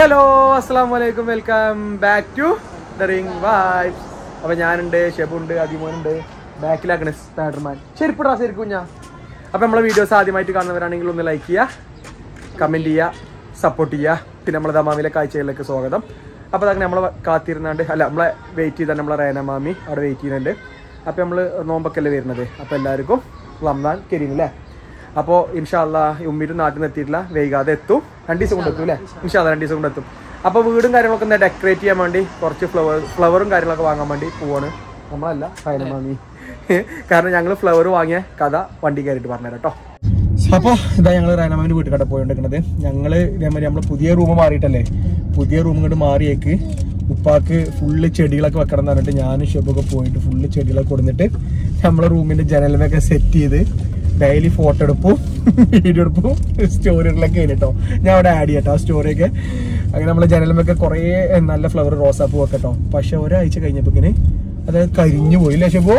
Hello അസ്സലാമലൈക്കും, welcome back to the ring vibes. അപ്പോൾ ഞാനുണ്ട്, ഷെബുണ്ട്, അതിമോനുണ്ട്, ബാക്കിലാക്കണ സ്പൈഡർമാൻ. ശരിപ്പിടാ ശരിക്കും ഞാൻ. അപ്പോൾ നമ്മളെ വീഡിയോസ് ആദ്യമായിട്ട് കാണുന്നവരാണെങ്കിൽ ഒന്ന് ലൈക്ക് ചെയ്യുക, കമൻറ്റ് ചെയ്യുക, സപ്പോർട്ട് ചെയ്യുക. പിന്നെ നമ്മളെ ദമാമിലെ കാഴ്ചകളിലേക്ക് സ്വാഗതം. അപ്പോൾ അങ്ങനെ നമ്മളെ കാത്തിരുന്നാണ്ട് നമ്മളെ വെയിറ്റ് ചെയ്താൽ നമ്മളെ റേന മാമി അവിടെ വെയിറ്റ് ചെയ്യുന്നുണ്ട്. അപ്പോൾ നമ്മൾ നോമ്പൊക്കെയല്ലേ വരുന്നത്. അപ്പോൾ എല്ലാവർക്കും റംസാൻ കരീം അല്ലേ. അപ്പോൾ ഇൻഷാ അല്ലാഹ് ഉമ്മീരും നാട്ടിൽ നിന്ന് എത്തിയിട്ടില്ല, വൈകാതെ എത്തും. 2 ദിവസം കൊണ്ട് എത്തും അല്ലേ. ഇൻഷാ അല്ലാഹ് 2 ദിവസം കൊണ്ട് എത്തും. അപ്പോൾ വീടും കാര്യങ്ങളൊക്കെ ഒന്ന് ഡെക്കറേറ്റ് ചെയ്യാൻ വേണ്ടി കുറച്ച് ഫ്ലവറും കാര്യങ്ങളൊക്കെ വാങ്ങാൻ വേണ്ടി പോവാണ്. നമ്മളല്ല, റേന മാമി. കാരണം ഞങ്ങൾ ഫ്ലവർ വാങ്ങിയ കഥ വണ്ടി കയറിയിട്ട് പറഞ്ഞുതരാം കേട്ടോ. അപ്പോൾ ഇതാ ഞങ്ങൾ റേന മാമിൻ്റെ വീട്ടിൽ കട പോയിക്കൊണ്ടിരിക്കുന്നത്. ഞങ്ങൾ ഇതേമാതിരി നമ്മൾ പുതിയ റൂം മാറിയിട്ടല്ലേ, പുതിയ റൂം ഇങ്ങോട്ട് മാറിയേക്ക് ഉപ്പാക്ക് ഫുള്ള് ചെടികളൊക്കെ വെക്കണം എന്ന് പറഞ്ഞിട്ട് ഞാനും ഷെബൊക്കെ പോയിട്ട് ഫുള്ള് ചെടികളൊക്കെ കൊടുത്തിട്ട് നമ്മളെ റൂമിൻ്റെ ജനലിലൊക്കെ സെറ്റ് ചെയ്ത് ഡെയിലി ഫോട്ടോ എടുപ്പും വീഡിയോ എടുപ്പും സ്റ്റോറികളിലൊക്കെ കേട്ടോ. ഞാൻ അവിടെ ആഡ് ചെയ്യട്ടോ ആ സ്റ്റോറിയൊക്കെ. അങ്ങനെ നമ്മളെ ജനലിലൊക്കെ കുറേ നല്ല ഫ്ലവർ റോസാപ്പൂ ഒക്കെ കേട്ടോ. പക്ഷെ ഒരാഴ്ച കഴിഞ്ഞപ്പോഴേക്കിന് അത് കരിഞ്ഞു പോയില്ലേ ഷെബോ?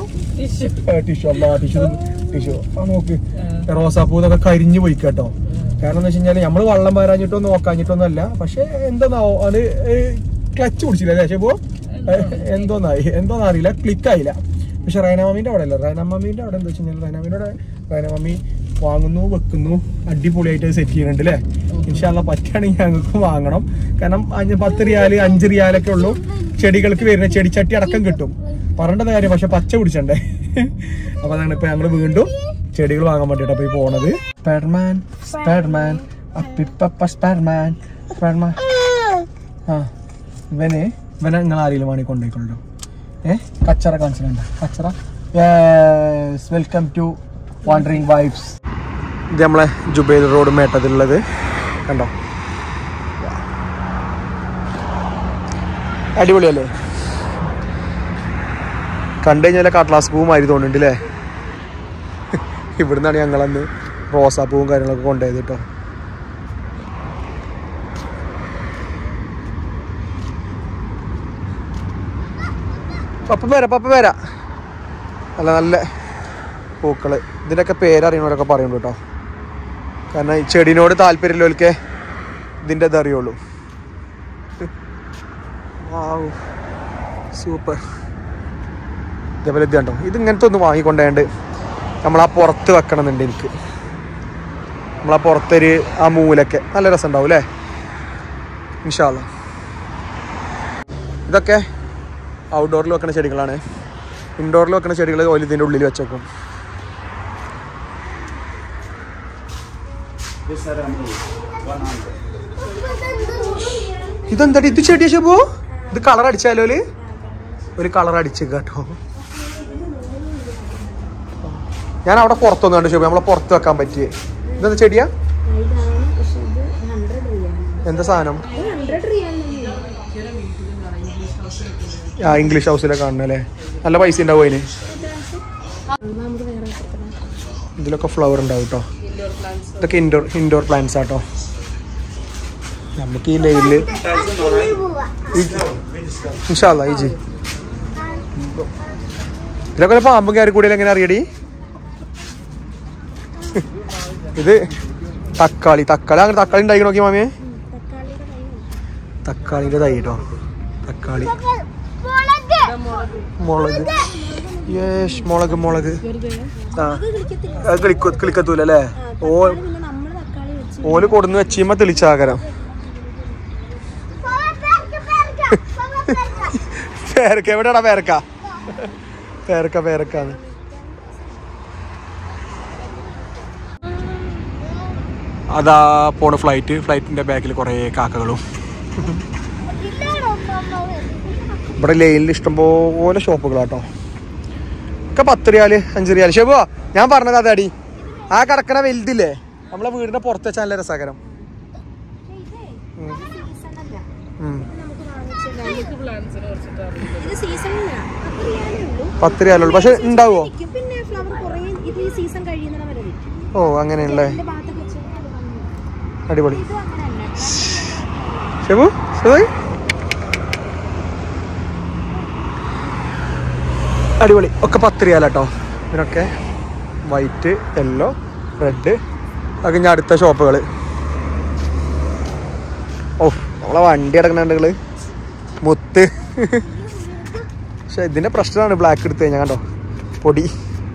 ടിഷ്യൂ നോക്ക്, റോസാപ്പൂ എന്നൊക്കെ കരിഞ്ഞു പോയി കേട്ടോ. കാരണം എന്താ വെച്ച് കഴിഞ്ഞാൽ നമ്മൾ വെള്ളം വരാഞ്ഞിട്ടോ നോക്കാഞ്ഞിട്ടൊന്നും അല്ല. പക്ഷെ എന്താന്നാവോ അത് ക്ലച്ച് പിടിച്ചില്ല അല്ലേ ഷെബോ? എന്തോന്ന് അറിയില്ല, ക്ലിക്കായില്ല. പക്ഷെ റൈനാമീൻ്റെ അവിടെ അല്ല, റൈനാമീൻ്റെ അവിടെ എന്താ വെച്ച് കഴിഞ്ഞാൽ റൈനാമി വാങ്ങുന്നു, വെക്കുന്നു, അടിപൊളിയായിട്ട് സെറ്റ് ചെയ്യുന്നുണ്ട് അല്ലേ. ഇൻഷാ അല്ലാഹ് പറ്റുകയാണെങ്കിൽ ഞങ്ങൾക്ക് വാങ്ങണം. കാരണം 10 റിയാല് 5 റിയാലൊക്കെ ഉള്ളൂ ചെടികൾക്ക് വരുന്ന ചെടിച്ചട്ടി അടക്കം കിട്ടും. പറയേണ്ടത് കാര്യം, പക്ഷെ പച്ച പിടിച്ചണ്ടേ. അപ്പൊ അതാണ് ഇപ്പൊ ഞങ്ങൾ വീണ്ടും ചെടികൾ വാങ്ങാൻ വേണ്ടിട്ടാ പോയി പോണത്. Spiderman spiderman spiderman spiderman. ആ ഇവനെ നിങ്ങൾ ആരെങ്കിലും വേണമെങ്കിൽ കൊണ്ടുപോയിക്കൊള്ളു. കച്ചറ കാണിച്ചിട്ടുണ്ട്, കച്ചറ. Welcome to wandering vibes. ഇത് നമ്മളെ ജുബൈൽ റോഡ് മേട്ടതിലുള്ളത് കണ്ടോ, അടിപൊളിയല്ലേ. കണ്ടു കഴിഞ്ഞാൽ കാട്ട്ലാസ് പൂവും ആയി തോന്നുന്നുണ്ട് അല്ലേ. ഇവിടുന്നാണ് ഞങ്ങളന്ന് റോസാപ്പൂവും കാര്യങ്ങളൊക്കെ കൊണ്ടുപോയത് കേട്ടോ. പപ്പ പേര നല്ല നല്ല പൂക്കള്. ഇതിൻ്റെയൊക്കെ പേരറിയണവരൊക്കെ പറയുള്ളൂ കേട്ടോ. കാരണം ഈ ചെടിനോട് താല്പര്യമുള്ളവർക്ക് ഇതിൻ്റെ ഇത് അറിയുള്ളൂ. Wow super. ഇതേപോലെ ഇത് കണ്ടോ, ഇതിങ്ങനത്തെ ഒന്ന് വാങ്ങിക്കൊണ്ടേണ്ട് നമ്മളാ പുറത്ത് വെക്കണമെന്നുണ്ട് എനിക്ക്. നമ്മളാ പുറത്തൊരു ആ മൂലൊക്കെ നല്ല രസം ഉണ്ടാവും അല്ലേ. ഇൻഷാ അല്ലാഹ്. ഇതൊക്കെ ഔട്ട്ഡോറിൽ വെക്കുന്ന ചെടികളാണ്. ഇൻഡോറിൽ വെക്കുന്ന ചെടികൾ ഓല് ഇതിൻ്റെ ഉള്ളിൽ വെച്ചേക്കും. ഇതെന്താ ഇത് ചെടിയ ഷെബു? ഇത് കളർ അടിച്ചാലോ ഒരു കളർ അടിച്ച് കേട്ടോ. ഞാൻ അവിടെ പുറത്തൊന്നും കണ്ടു ഷെബു, നമ്മളെ പുറത്ത് വെക്കാൻ പറ്റിയേ. ഇതെന്താ ചെടിയാ? എന്താ സാധനം? ഇംഗ്ലീഷ് ഹൗസിലൊക്കെ കാണുന്നല്ലേ. നല്ല പൈസ ഉണ്ടാവും അതിന്. ഇതിലൊക്കെ ഫ്ലവർ ഉണ്ടാവും കേട്ടോ. ഇതൊക്കെ ഇൻഡോർ പ്ലാന്റ്സ് ആട്ടോ. നമുക്ക് ഈ ലൈനില് ഇൻഷാ അല്ലാഹ് ഈജി. ഇതിലൊക്കെ പാമ്പും കയറി കൂടിയാൽ എങ്ങനെ അറിയടി? ഇത് തക്കാളി അങ്ങനെ തക്കാളി ഉണ്ടാക്കി നോക്കി മാമിയെ. തക്കാളിയുടെ തൈ കേട്ടോ. തക്കാളി, മുളക് ആ കിളിക്കത്തൂല അല്ലേ. ഓല് കൊടുന്ന് വെച്ചുമ്പോ തെളിച്ചാകരം. പേരക്ക എവിടെയാടാ? പേരക്കാന്ന്. അതാ പോണ ഫ്ലൈറ്റിന്റെ ബാക്കിൽ കുറേ കാക്കകളും. ഇവിടെ ലൈനിൽ ഇഷ്ടംപോലെ ഷോപ്പുകളാട്ടോ. ഒക്കെ 10 റിയാല് 5 റിയാല്. ഷെബോ ഞാൻ പറഞ്ഞത് അതാടി, ആ കിടക്കണ വലുതില്ലേ നമ്മളെ വീടിന്റെ പുറത്ത് വെച്ചാൽ നല്ല രസകരം. 10 റിയാലുള്ളൂ. പക്ഷെ ഉണ്ടാവോ? ഓ അങ്ങനെയല്ലേ, അടിപൊളി. ഷെബു അടിപൊളി. ഒക്കെ 10 റിയാലാട്ടോ. ഇതിനൊക്കെ വൈറ്റ്, യെല്ലോ, റെഡ്. അത് കഴിഞ്ഞ അടുത്ത ഷോപ്പുകൾ. ഓ നമ്മളെ വണ്ടി അടക്കണുണ്ടെങ്കിൽ മുത്ത്. പക്ഷെ ഇതിന്റെ പ്രശ്നമാണ് ബ്ലാക്ക് എടുത്ത് കഴിഞ്ഞാൽ കണ്ടോ പൊടി.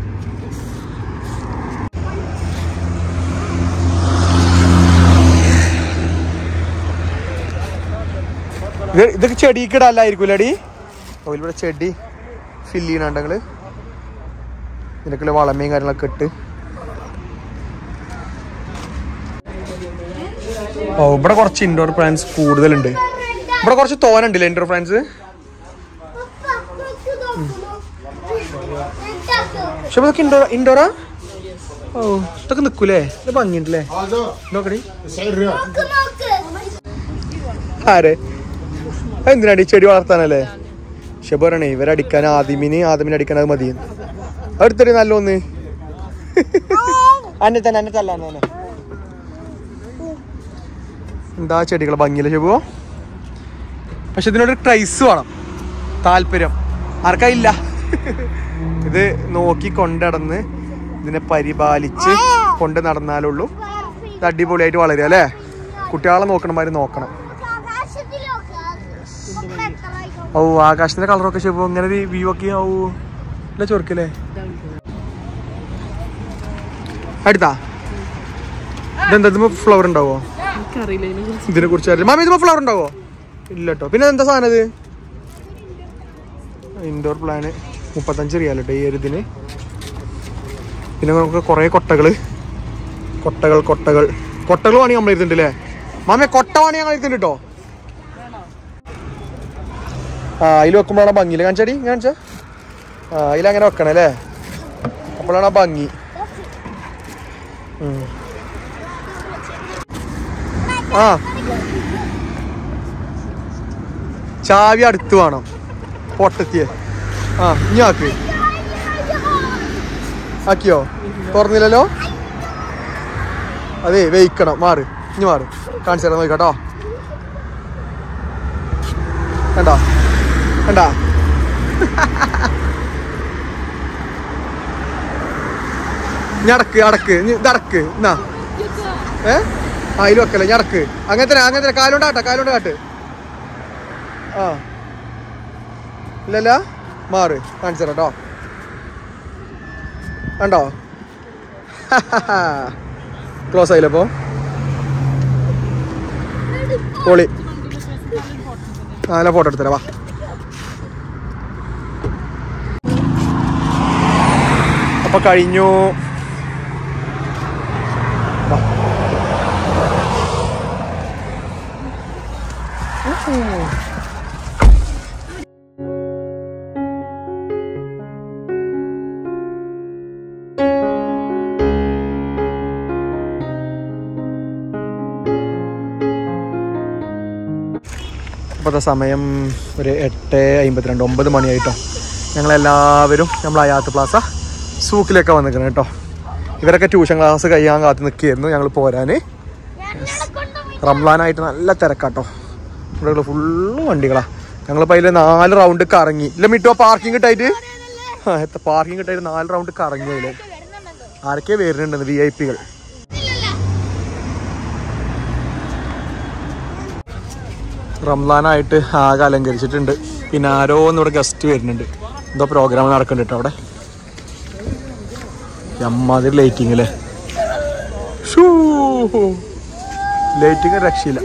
ഇതൊക്കെ ചെടിക്ക് ഇടാല്ലായിരിക്കും അടി. ഇവിടെ ചെടി ഫില്ല് ചെയ്യണുണ്ടെങ്കിൽ ഇതിനൊക്കെ വളമയും കാര്യങ്ങളൊക്കെ ഇട്ട്. ഓ ഇവിടെ കുറച്ച് ഇൻഡോർ പ്ലാന്റ്സ് കൂടുതലുണ്ട്. ഇവിടെ കുറച്ച് തോനുണ്ടല്ലേ ഇൻഡോർ പ്ലാന്റ്സ്. പക്ഷെ ഇതൊക്കെ ഇൻഡോറാ. ഓ ഇതൊക്കെ നിക്കൂലേ? ഇത് ഭംഗിയുണ്ടല്ലേ? നോക്കടി. ആരെ എന്തിനാടി ചെടി വളർത്താനല്ലേ? പക്ഷെ പറയണേ ഇവരടിക്കാൻ ആദ്യമിന് അടിക്കാൻ അത് മതി. അടുത്തൊരു നല്ല ഒന്ന് അന്നെ തന്നെ അന്നെ തല്ലാന്നെ. എന്താ ചെടികളെ ഭംഗിയില്ല ഷെബോ. പക്ഷെ ഇതിനോടൊരു ക്രൈസ് വേണം, താല്പര്യം. ആർക്കായില്ല. ഇത് നോക്കി കൊണ്ടടന്ന് ഇതിനെ പരിപാലിച്ച് കൊണ്ട് നടന്നാലുള്ളൂ ഇത് അടിപൊളിയായിട്ട് വളരുക അല്ലേ? കുട്ടികളെ നോക്കണമാതിരി നോക്കണം. ഓ ആകാശത്തിന്റെ കളറൊക്കെ ഷെബോ ഇങ്ങനെ ഒരു വ്യൂ ഒക്കെ ആവൂ. ഇല്ല ചൊറുക്കല്ലേ? അടുത്താ ഇതെന്താ ഫ്ലവർ ഉണ്ടാവോ? ഇതിനെ കുറിച്ച് അറിയില്ല മാമി. ഇതിപ്പോ ഫ്ലവർ ഉണ്ടാവോ? ഇല്ല കേട്ടോ. പിന്നെ എന്താ സാധനം ഇത്? ഇൻഡോർ പ്ലാന് 35 റിയാൽ കേട്ടോ ഈ ഒരു ഇതിന്. പിന്നെ നമുക്ക് കുറെ കൊട്ടകൾ വേണമെങ്കിൽ നമ്മൾ ഇരുത്തുന്നുണ്ട് അല്ലേ മാമി? കൊട്ട വേണമെങ്കിൽ ഞങ്ങൾ ഇരുത്തുന്നുണ്ട് കേട്ടോ. ആ അതിൽ വെക്കുമ്പോഴാണ് ഭംഗിയില്ല. കാണിച്ചടി കാണിച്ചാ. ആ അതിലങ്ങനെ വെക്കണേ അല്ലേ? അപ്പോഴാണ് ആ ഭംഗി. ആ ചാവി അടുത്ത് വേണം പൊട്ടത്തിയെ. ആ ഇനി ആക്കിയോ? തുറന്നില്ലല്ലോ. അതെ വെയിക്കണം. മാറ് ഇനി മാറ്. കാണിച്ചു തരാം നോക്കട്ടോ. കണ്ടാ കണ്ടാ ഞടക്ക് ഇതടക്ക് എന്നാ. അതിൽ വെക്കല്ലേ ഞടക്ക്. അങ്ങനത്തെ കാലുകൊണ്ട് കാട്ട്. ആ ഇല്ലല്ല മാറ്. കാണിച്ചു തരാം കേട്ടോ. കണ്ടോ? ക്ലോസ് ആയില്ല അപ്പൊ പൊളി. നല്ല ഫോട്ടോ എടുത്തരാ വാ. അപ്പൊ കഴിഞ്ഞു. ഇപ്പോഴത്തെ സമയം ഒരു 8:52 9 മണിയായിട്ടോ. ഞങ്ങളെല്ലാവരും നമ്മൾ അയാത്ത് പ്ലാസ സൂക്കിലൊക്കെ വന്നിരിക്കണം കേട്ടോ. ഇവരൊക്കെ ട്യൂഷൻ ക്ലാസ് കഴിയാൻ കാത്ത് നിൽക്കുകയായിരുന്നു ഞങ്ങൾ പോരാൻ. റംലാനായിട്ട് നല്ല തിരക്കാട്ടോ. ഇവിടെ ഫുള്ള് വണ്ടികളാണ്. ഞങ്ങളിപ്പോൾ അതിൽ 4 റൗണ്ട് കറങ്ങി. ഇല്ല മിട്ടോ പാർക്കിംഗ് കിട്ടായിട്ട്. പാർക്കിംഗ് കിട്ടായിട്ട് 4 റൗണ്ട് കറങ്ങി. അതിൽ ആരൊക്കെ വരുന്നുണ്ടെന്ന് VIP. റംലാനായിട്ട് ആകെ അലങ്കരിച്ചിട്ടുണ്ട്. പിന്നെ ആരോ ഒന്നിവിടെ ഗസ്റ്റ് വരുന്നുണ്ട്. എന്തോ പ്രോഗ്രാം നടക്കുന്നുണ്ട് കേട്ടോ അവിടെ. അമ്മാതിരി ലൈറ്റിങ് അല്ലേ? ലൈറ്റിങ് രക്ഷയില്ല.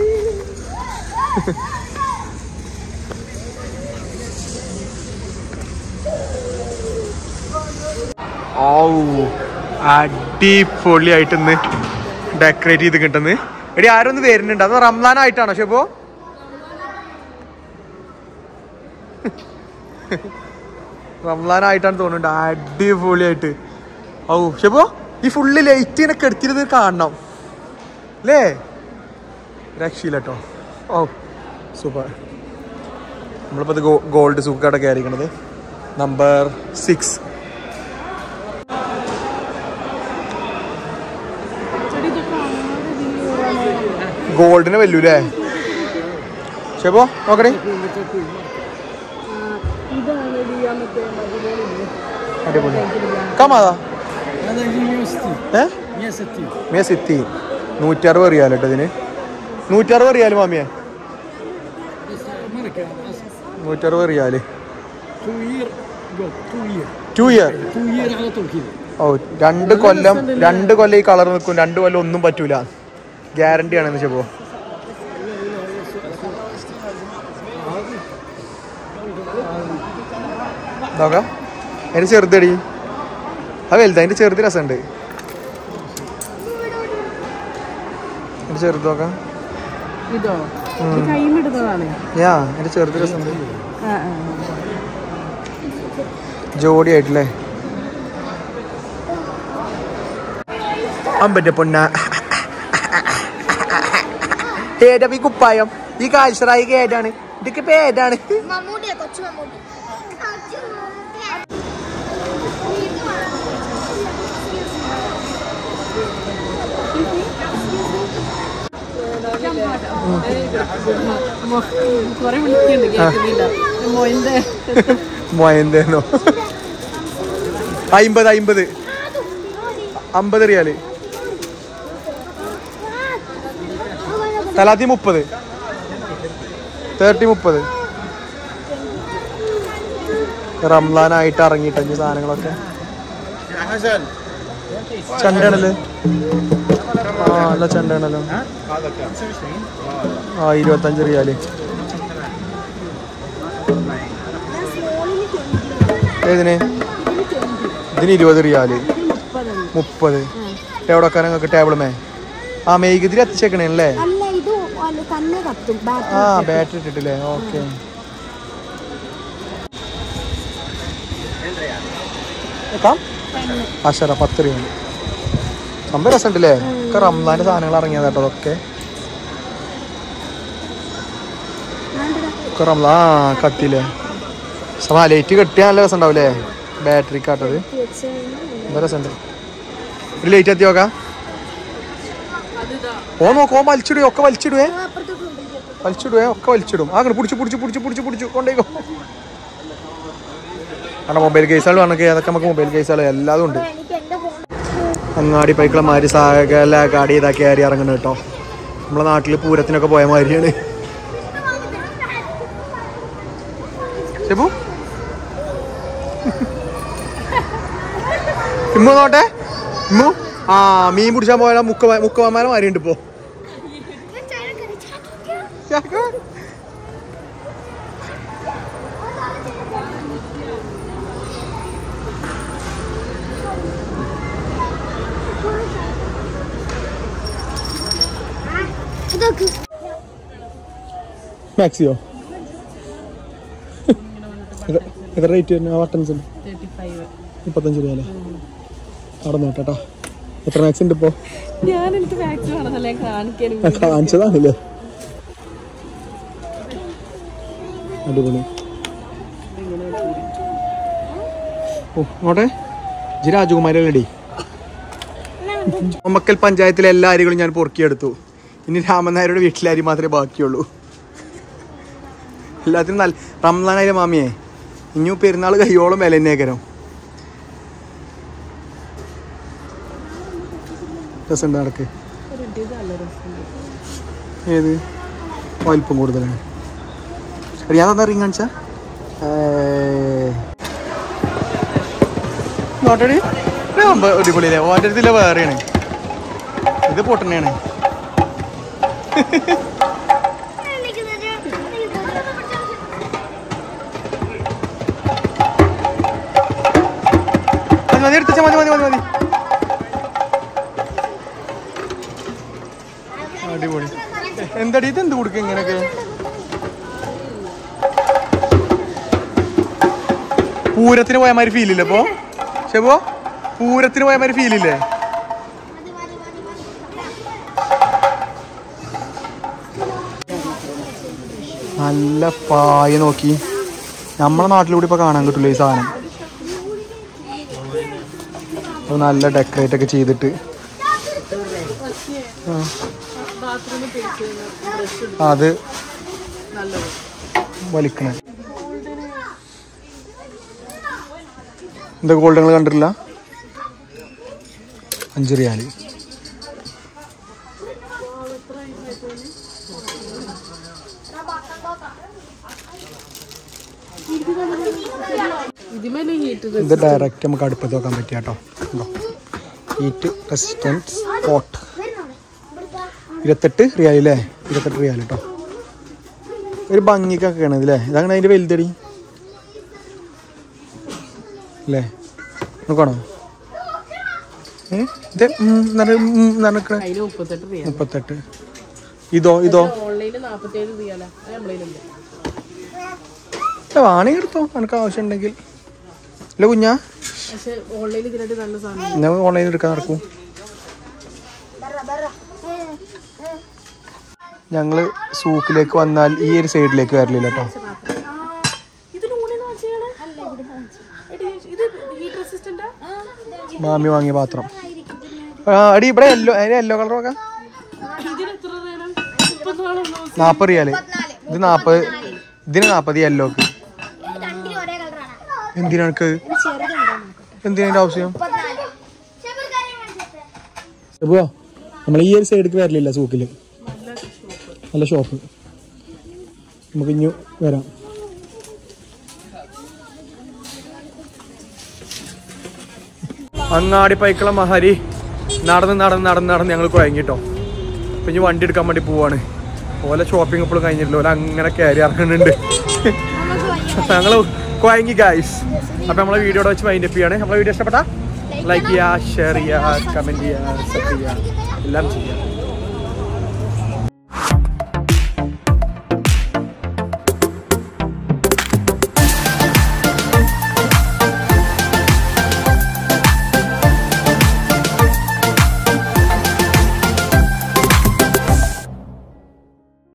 അടിപൊളിയായിട്ട് ഇന്ന് ഡെക്കറേറ്റ് ചെയ്ത് കിട്ടുന്നത്. എടി ആരൊന്ന് വരുന്നുണ്ട്. അത് റംലാനായിട്ടാണോ ഷെബോ? റംലാനായിട്ടാണ് തോന്നുന്നുണ്ട്. അടിപൊളിയായിട്ട്. ഓ ഷെബോ ഈ ഫുള്ള് ലൈറ്റിനൊക്കെ എടുത്തിരുന്ന് കാണണം അല്ലേ? രക്ഷയില്ല കേട്ടോ. ഓ സൂപ്പർ. നമ്മളിപ്പോൾ ഇത് ഗോൾഡ് സൂക്കാടെ കയറിക്കണത് നമ്പർ 6. ഗോൾഡിന് വല്ലൂല്ലേ ഷെബോ? നോക്കണേ. അടിപൊളി. കമാതാ 160 റിയാൽ കേട്ടോ ഇതിന്. 160 റിയാൽ മാമിയെ. 160 റിയാല്. 2 ഇയർ. ഓ 2 കൊല്ലം ഈ കളർ നിൽക്കും, 2 കൊല്ലം ഒന്നും പറ്റൂല, ഗ്യാരണ്ടി ആണെന്ന് വെച്ചപ്പോ. നോക്കാം അതിന്റെ ചെറുതടി, അത് വലുത്, അതിന്റെ ചെറുത് രസമുണ്ട്. അതിന്റെ ചെറുത് നോക്കാം. എന്റെ ചെറുത് രസമുണ്ട്, ജോഡി ആയിട്ടില്ലേ. അമ്പന്റെ പൊന്ന ഏതാ ഈ കുപ്പായം, ഈ കാഴ്ചറായി ഏതാണ്, ഇതൊക്കെ ഇപ്പൊ ഏതാണ്? മൊയന്തേനോ 50 റിയാല്. തലാത്തി 30, 30. റംലാനായിട്ട് ഇറങ്ങിയിട്ട് സാധനങ്ങളൊക്കെ ചണ്ടയാണല്ലേ. ആ നല്ല ചണ്ടയാണല്ലോ. 25 റിയാല്. ഏതിന്? ഇതിന് 20 റിയാല്. 30. എവിടെ വെക്കാൻ നിങ്ങൾക്ക് ടേബിളുമേ? ആ മെയ്ഗതിരി എത്തിച്ചേക്കണേ. ആ ബാറ്ററി ഇട്ടിട്ടില്ലേ? ഓക്കെ. അശറ 10 റിയാല്. സംഭവം രസമുണ്ടല്ലേ. ഒക്കെ റംസാന്റെ സാധനങ്ങൾ ഇറങ്ങിയത് കേട്ടോ. അതൊക്കെ റംസാൻ. ആ കത്തില്ലേ. ലൈറ്റ് കെട്ടിയാൽ നല്ല രസം ഉണ്ടാവില്ലേ? ബാറ്ററി കാട്ടത് നല്ല രസമുണ്ട്. ഒരു ലൈറ്റ് എത്തി നോക്കാം. ഓ നോക്കോ വലിച്ചിടുവേ, ഒക്കെ വലിച്ചിടുവേ, ഒക്കെ വലിച്ചിടും. അങ്ങനെ പിടിച്ചു കൊണ്ടേക്കോ. കാരണം മൊബൈൽ കേസുകൾ വേണമെങ്കിൽ അതൊക്കെ നമുക്ക് മൊബൈൽ കേസുകൾ എല്ലാതും ഉണ്ട്. അങ്ങാടി പൈക്കളമാര് സകല ഗാഡി ഇതാക്കി കയറി ഇറങ്ങുന്നു കേട്ടോ. നമ്മളെ നാട്ടില് പൂരത്തിനൊക്കെ പോയ മാതിരിയാണ്. ഇമ്മു നോട്ടെ, ഇമ്മു. ആ മീൻ പിടിച്ചാൻ പോയാൽ മുക്കമാരെ മാരിയുണ്ട് ഇപ്പോ. മാക്സിയോ എത്ര റേറ്റ് വരുന്നത്? ബട്ടൺസ് 35 രൂപ. അവിടെ നോട്ടാ എത്ര മാക്സ് ഉണ്ട് ഇപ്പോ? കാണിച്ചതാണല്ലേ. അടിപൊളി. ഓ നോട്ടെ ജി രാജകുമാരല്ലേ. മമ്മക്കൽ പഞ്ചായത്തിലെ എല്ലാ അരികളും ഞാൻ പൊറുക്കിയെടുത്തു. ഇനി രാമനായരുടെ വീട്ടിലെ അരി മാത്രമേ ബാക്കിയുള്ളൂ. എല്ലാത്തിനും നല്ല റംസാനായില്ലേ മാമിയെ. ഇനി പെരുന്നാൾ കയ്യോളം വില തന്നെയാക്കരം. രസമുണ്ട് നടക്ക്. ഏത് വലിപ്പം കൂടുതലാണ്. ഞാൻ തന്നെ റിങ് കാണിച്ചാ നോട്ടടി. അടിപൊളിയല്ലേ. ഓൻ്റെ അടുത്തില്ല വേറെയാണ്. ഇത് പൊട്ടനെയാണ്. മതി എടുത്ത മതി. അടിപൊളി. എന്താടി ഇത് എന്ത് കൊടുക്കുക ഇങ്ങനെയൊക്കെ? പൂരത്തിന് പോയ മാതിരി ഫീലില്ലേ ഇപ്പോ? ശബോ പൂരത്തിന് പോയ മാതിരി ഫീലില്ലേ? നല്ല പായ നോക്കി. നമ്മളെ നാട്ടിലൂടെ ഇപ്പൊ കാണാൻ കിട്ടില്ല ഈ സാധനം. നല്ല ഡെക്കറേറ്റ് ഒക്കെ ചെയ്തിട്ട് അത് വലിക്കണ. എന്താ ഗോൾഡ് നിങ്ങൾ കണ്ടിട്ടില്ല? 5 റിയാല്. ഇത് ഡയറക്റ്റ് നമുക്ക് അടുപ്പത്ത് വെക്കാൻ പറ്റിയ കേട്ടോ. ഹീറ്റ് റെസിസ്റ്റൻസ് പോട്ട് 28 റിയാൽ അല്ലേ? 28 റിയാൽ കേട്ടോ. ഒരു ഭംഗിക്കൊക്കെയാണ് ഇതില്ലേ. ഇതാണ് അതിൻ്റെ വലുതടി അല്ലേ? നോക്കണോ? ഇത് 38. ഇതോ വാണെങ്കിൽ എടുത്തോ എനിക്ക് ആവശ്യം ഉണ്ടെങ്കിൽ. അല്ല കുഞ്ഞാ ഓൺലൈനിൽ എടുക്കാൻ നടക്കും. ഞങ്ങള് സൂക്കിലേക്ക് വന്നാൽ ഈ ഒരു സൈഡിലേക്ക് വരലില്ല കേട്ടോ. മാമി വാങ്ങിയ പാത്രം. അടി ഇവിടെ യെല്ലോ കളർ നോക്കാം. 40 റിയാല്. ഇത് 40. ഇതിന് 40 യെല്ലോക്ക്. എന്തിനാണ് എന്തിനാ ആവശ്യം? അപ്പോ നമ്മൾ ഈ ഒരു സൈഡിലേക്ക് വരലില്ല സൂക്കില്. നല്ല ഷോപ്പ്. നമുക്ക് ഇനി വരാം. അങ്ങാടി പൈക്കള മഹാരി നടന്ന് ഞങ്ങൾ കുഴങ്ങിട്ടോ. അപ്പം ഇനി വണ്ടി എടുക്കാൻ വേണ്ടി പോവാണ്. ഓലെ ഷോപ്പിംഗ് ഇപ്പോഴും കഴിഞ്ഞിട്ടില്ല. ഓല അങ്ങനെ കയറി ഇറങ്ങുന്നുണ്ട്. ഞങ്ങൾ കുഴങ്ങി ഗൈസ്. അപ്പം നമ്മളെ വീഡിയോടെ വെച്ച് മൈൻഡ് അപ്പ് ചെയ്യാണ്. നമ്മളെ വീഡിയോ ഇഷ്ടപ്പെട്ടാൽ ലൈക്ക് ചെയ്യുക, ഷെയർ ചെയ്യുക, കമൻറ്റ് ചെയ്യുക, സബ്സ്ക്രൈബ് ചെയ്യുക, എല്ലാം ചെയ്യുക.